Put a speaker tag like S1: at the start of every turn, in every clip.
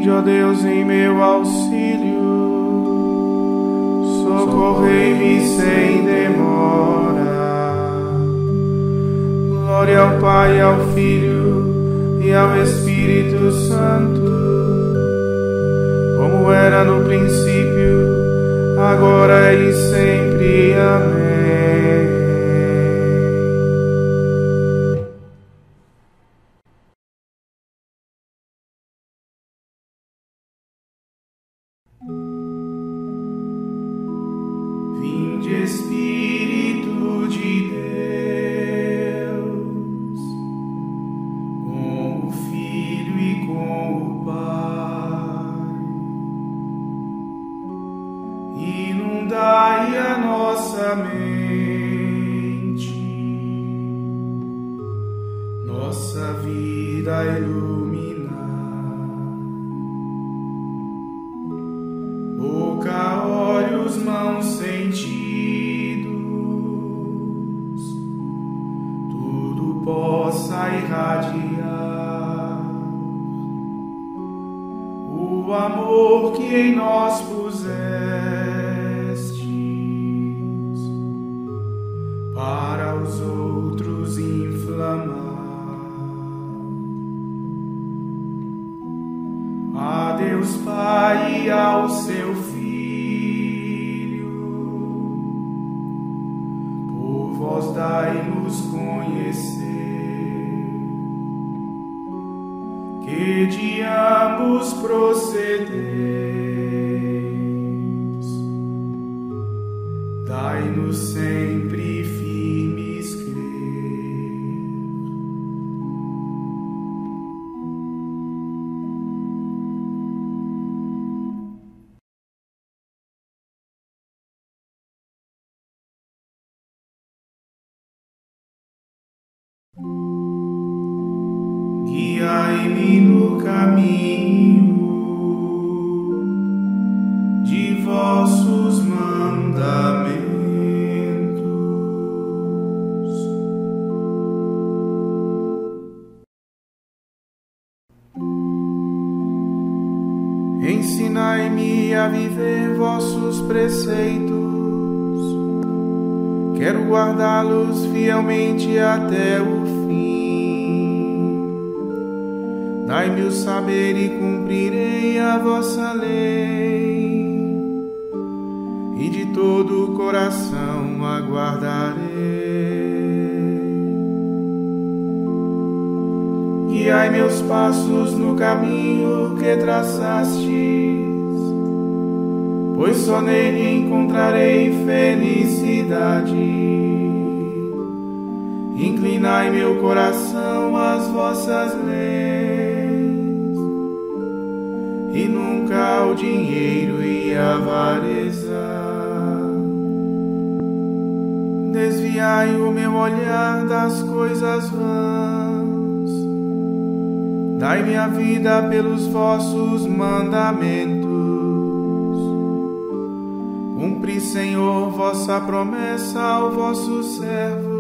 S1: Vinde, ó Deus, em meu auxílio, socorrei-me sem demora. Glória ao Pai, ao Filho e ao Espírito Santo, como era no princípio, agora e sempre. Amém. Vinde, Espírito de Deus, com o Filho e com o Pai, inundai a nossa mente, nossa vida iluminar. Boca, olhos, mãos, sentidos, tudo possa irradiar o amor que em nós pusestes, para os outros inflamar. A Deus Pai e ao seu Filho, por vós dai-nos conhecer, que de ambos procedeis, dai-nos sempre firmes crer. Guiai-me no caminho de vossos mandamentos. Ensinai-me a viver vossos preceitos. Quero guardá-los fielmente até o fim. Dai-me o saber e cumprirei a vossa lei, e de todo o coração aguardarei. Guiai meus passos no caminho que traçastes, pois só nele encontrarei felicidade. Inclinai meu coração às vossas leis, e nunca ao dinheiro e à avareza. Desviai o meu olhar das coisas vãs, dai-me a vida pelos vossos mandamentos. Cumpri, Senhor, vossa promessa ao vosso servo,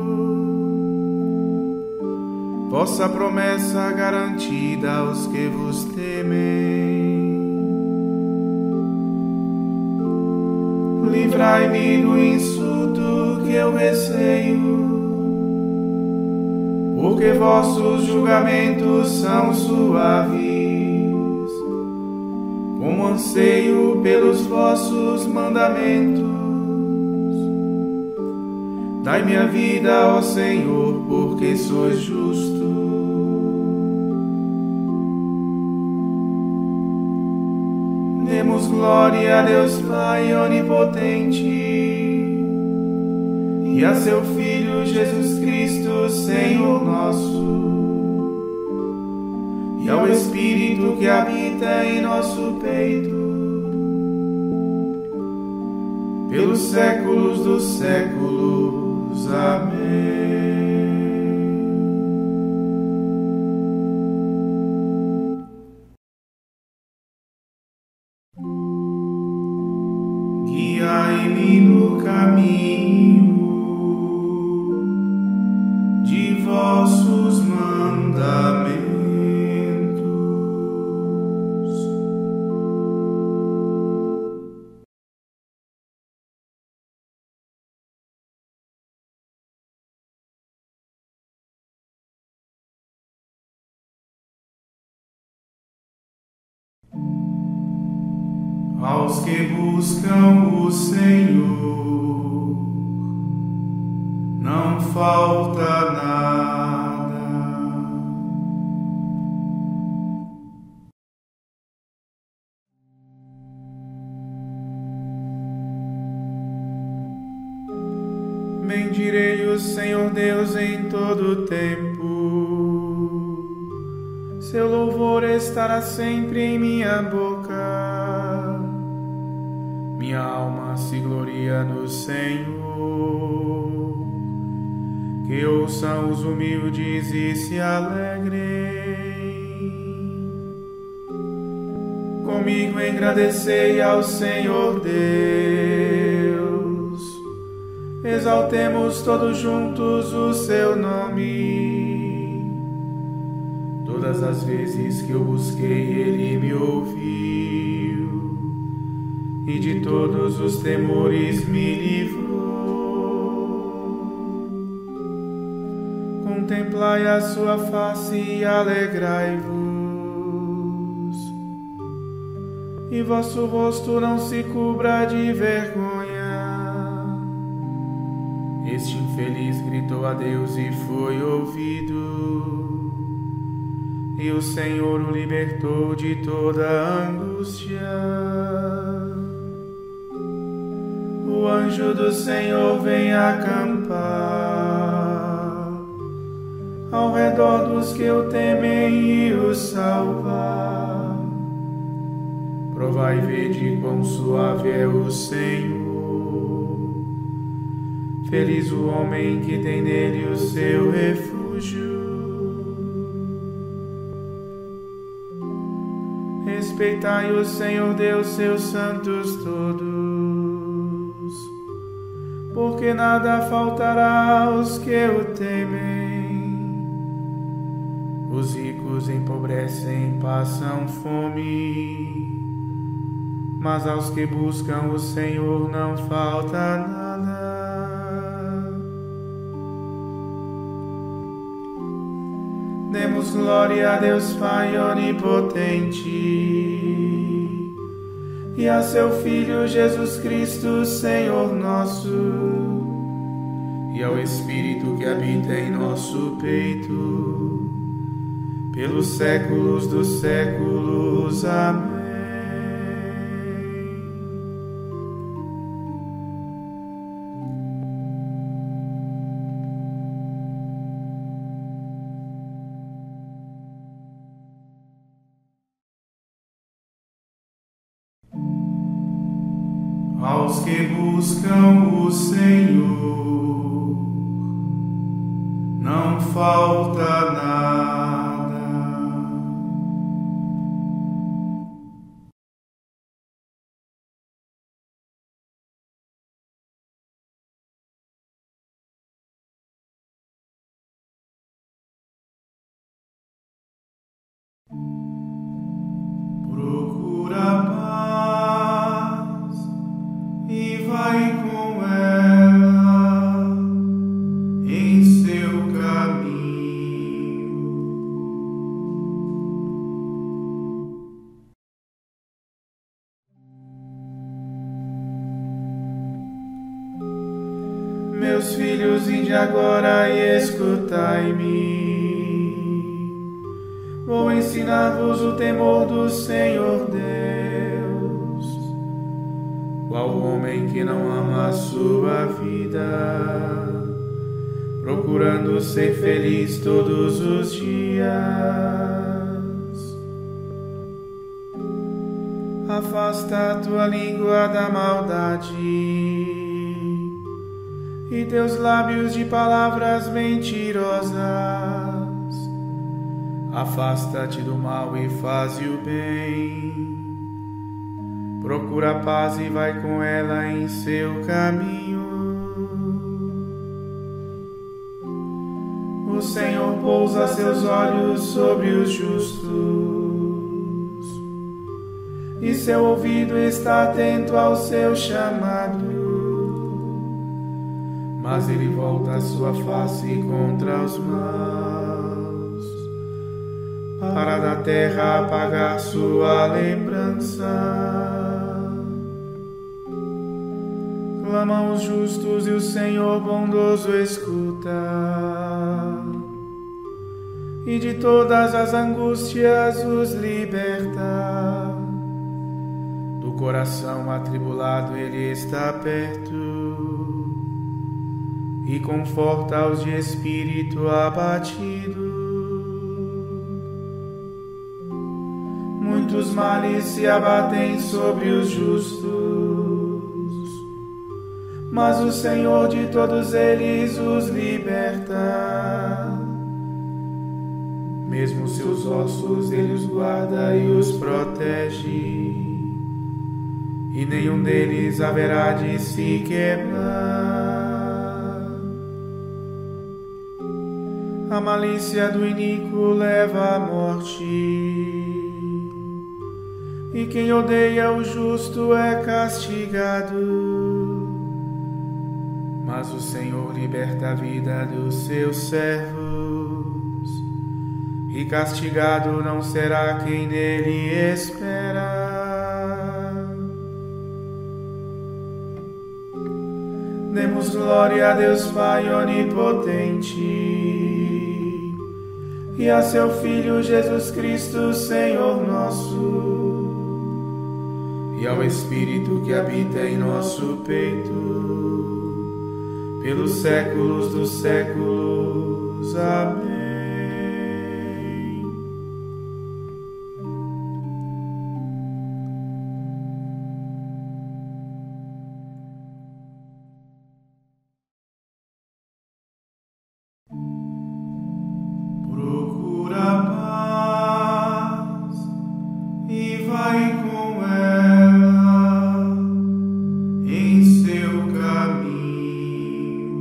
S1: vossa promessa garantida aos que vos temem. Livrai-me do insulto que eu receio, porque vossos julgamentos são suaves, como anseio pelos vossos mandamentos. Dai-me a vida, ó Senhor, porque sois justo. Demos glória a Deus Pai onipotente e a seu Filho Jesus Cristo, Senhor nosso, e ao Espírito que habita em nosso peito, pelos séculos dos séculos. Amém. Guiai-me no caminho de vossos mandamentos. aos que buscam o Senhor, não falta nada. Bendirei o Senhor Deus em todo o tempo, seu louvor estará sempre em minha boca. Minha alma se gloria no Senhor. Que ouçam os humildes e se alegrem. Comigo engrandecei ao Senhor Deus. Exaltemos todos juntos o seu nome. Todas as vezes que eu busquei, ele me ouviu, e de todos os temores me livrou. Contemplai a sua face e alegrai-vos, e vosso rosto não se cubra de vergonha. Este infeliz gritou a Deus e foi ouvido, e o Senhor o libertou de toda a angústia. O anjo do Senhor vem acampar ao redor dos que o temem e os salvar. Provai e vede quão suave é o Senhor. Feliz o homem que tem nele o seu refúgio. Respeitai o Senhor Deus, seus santos todos, porque nada faltará aos que o temem. Os ricos empobrecem, passam fome, mas aos que buscam o Senhor não falta nada. Demos glória a Deus Pai onipotente e a seu Filho Jesus Cristo, Senhor nosso, e ao Espírito que habita em nosso peito, pelos séculos dos séculos. Amém. Aos que buscam o Senhor, não falta nada. Procura paz e vai com ela em seu caminho. Meus filhos, vinde agora e escutai-me. Vou ensinar-vos o temor do Senhor Deus. Qual homem que não ama a sua vida, procurando ser feliz todos os dias? Afasta a tua língua da maldade e teus lábios de palavras mentirosas. Afasta-te do mal e faze o bem. Procura a paz e vai com ela em seu caminho. O Senhor pousa seus olhos sobre os justos, e seu ouvido está atento ao seu chamado. Mas ele volta a sua face contra os maus, para da terra apagar sua lembrança. Clamam os justos e o Senhor bondoso escuta, e de todas as angústias os liberta. Do coração atribulado Ele está perto, e conforta os de espírito abatido. Muitos males se abatem sobre os justos, mas o Senhor de todos eles os liberta. Mesmo seus ossos Ele os guarda e os protege, e nenhum deles haverá de se quebrar. A malícia do iníquo leva à morte, e quem odeia o justo é castigado. Mas o Senhor liberta a vida dos seus servos, e castigado não será quem nele espera. Demos glória a Deus Pai onipotente, e a seu Filho Jesus Cristo, Senhor nosso, e ao Espírito que habita em nosso peito, pelos séculos dos séculos. Amém. Procura a paz e vai com ela em seu caminho.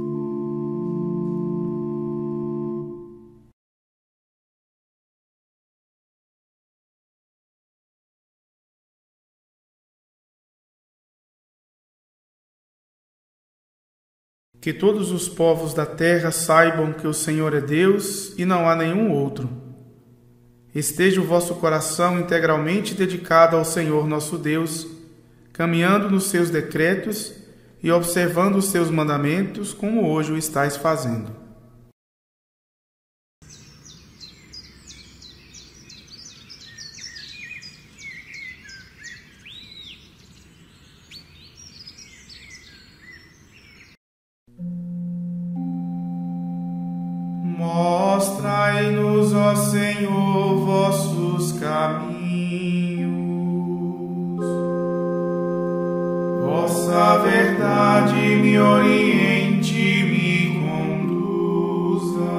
S1: Que todos os povos da terra saibam que o Senhor é Deus e não há nenhum outro. Esteja o vosso coração integralmente dedicado ao Senhor nosso Deus, caminhando nos seus decretos e observando os seus mandamentos, como hoje o estáis fazendo. Mostrai-nos, ó Senhor, vossos caminhos, vossa verdade me oriente, me conduza.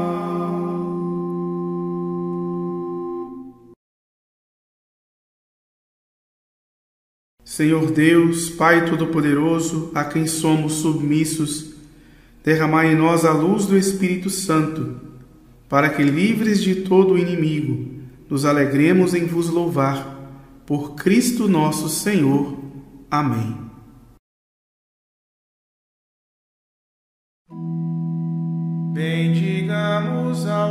S1: Senhor Deus, Pai Todo-Poderoso, a quem somos submissos, derramai em nós a luz do Espírito Santo, para que, livres de todo o inimigo, nos alegremos em vos louvar. Por Cristo nosso Senhor. Amém. Bendigamos ao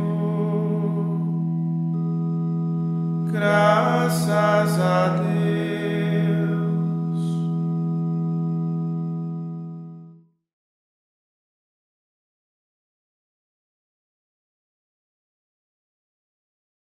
S1: Senhor, graças a Deus.